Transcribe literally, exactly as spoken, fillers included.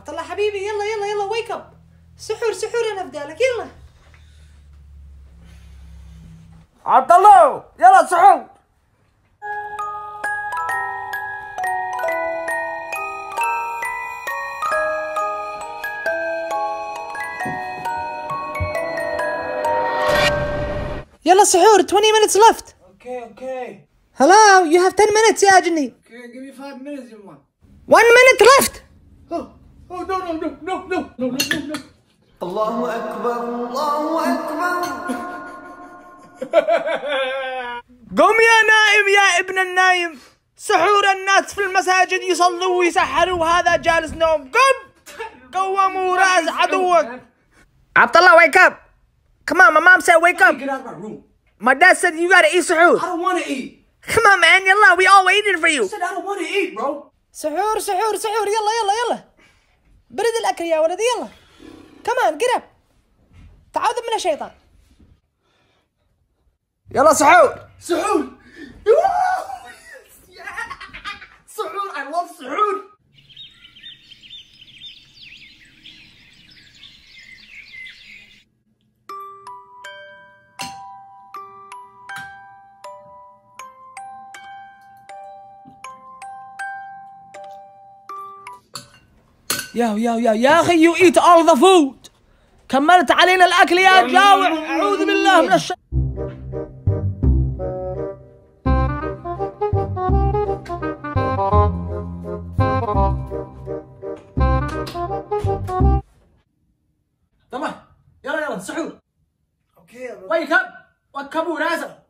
عبد الله حبيبي يلا يلا يلا ويك اب. سحور سحور انا بدالك يلا. عبد الله يلا سحور. يلا سحور twenty minutes left. Okay, okay. Hello, you have ten minutes يا جني. Okay, give me five minutes, you want. one minute left. Oh, oh no no no no no no no no no. الله أكبر الله أكبر. قم يا نائم يا ابن النايم. سحور الناس في المساجد يصلوا ويسحروا وهذا جالس نوم. قم قوموا راس عدوك. عبد الله wake up. Come on, my mom said wake up. Get out of my room. My dad said you gotta eat suhoor. I don't want to eat. Come on man, يلا we all waiting for you. I said I don't want to eat, bro. سحور سحور سحور يلا يلا يلا. برد الأكل يا ولدي يلا. كمان get up. تعوذ من الشيطان. يلا سحور. سحور. سحور. I love سحور. يا يا يا يا اخي you eat all the food. كملت علينا الاكل يا جاوع. اعوذ بالله من الشر. طبعا يلا يلا سحور. اوكي wake up. وكبوا راسك.